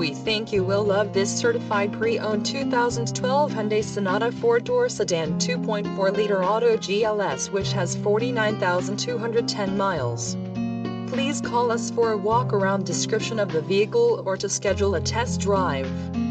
We think you will love this certified pre-owned 2012 Hyundai Sonata 4-door sedan 2.4-liter Auto GLS, which has 49,210 miles. Please call us for a walk-around description of the vehicle or to schedule a test drive.